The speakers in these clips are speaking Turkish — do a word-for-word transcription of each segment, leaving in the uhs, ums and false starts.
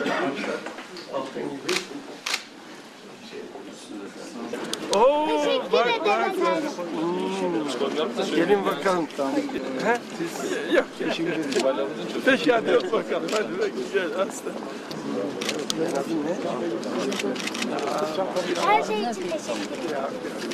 Altın gibi. Oo, bak bak. Hmm. Gelin bakalım. He? Siz yok. Teşekkür ederim. Peki hadi yok bakalım. Hadi gel hasta. Her şey için teşekkür ederim.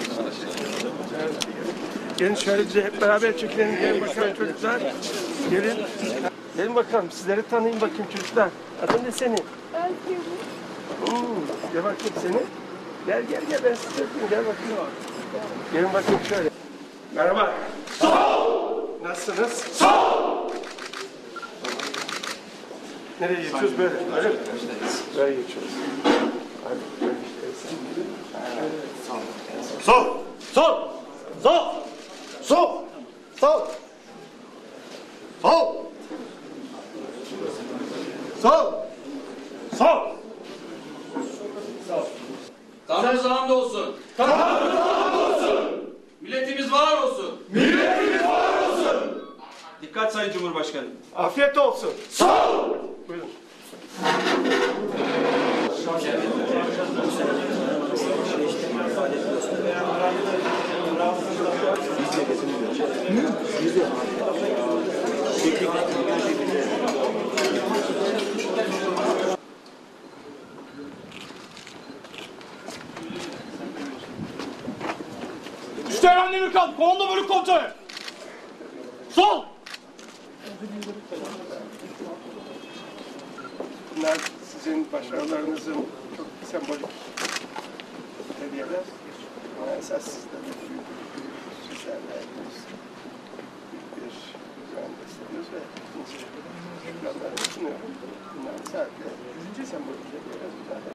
Gelin şöyle bize hep beraber çekelim. Gelin bakalım çocuklar. Gelin. Gelin bakalım. Sizleri tanıyayım bakayım çocuklar. Adın ne senin? Hmm. Gel bakayım seni. Gel gel gel ben size öpeyim. Gel bakayım. Gelin bakayım şöyle. Merhaba. Sağ ol. Nasılsınız? Sağ ol. Nereye geçiyoruz böyle? Öyle mi? Böyle geçiyoruz. Hadi böyle işte. Sol! Sol! Sol! Sol! Sol! Sol! Sol! Sol! Tanrımıza hamdolsun. Tanrımıza hamdolsun. Milletimiz var olsun. Milletimiz var olsun! Dikkat Sayın Cumhurbaşkanı. Afiyet olsun. Sağ ol! Buyurun. Üsteğmen Demirkan, komando bölük komutanı! Sol! Bunlar sizin başarılarınızın çok sembolik hediyeler. Ama esas sizden sizlerle hepimiz büyük bir güven besliyoruz ve hepinizi ekranlara sunuyorum. Bunlar sadece sembolik hediyeler.